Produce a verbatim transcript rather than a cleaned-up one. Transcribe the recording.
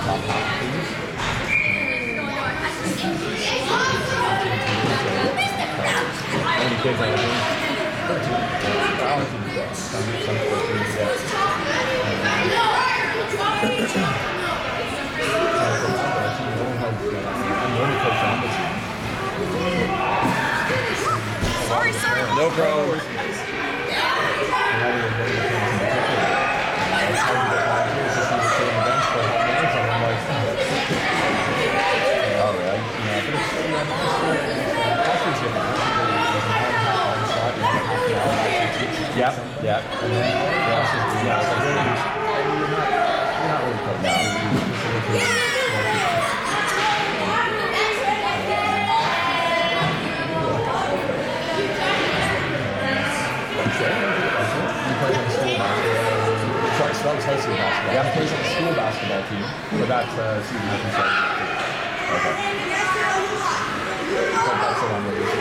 top half, please. How many kids are there? thirteen. Well, some, some fourteen, yeah. I'm the only coach on the team. Sorry, sorry. No problem. Oh, really? Yeah, but it's still not yeah, yeah. And then yeah, it's just, yeah, it's like really, you're not, you're not really putting down. You're just Sorry, so that was high school basketball. Yeah, he plays on the school basketball team, but that's uh, season hasn't started. Okay. But that's the one where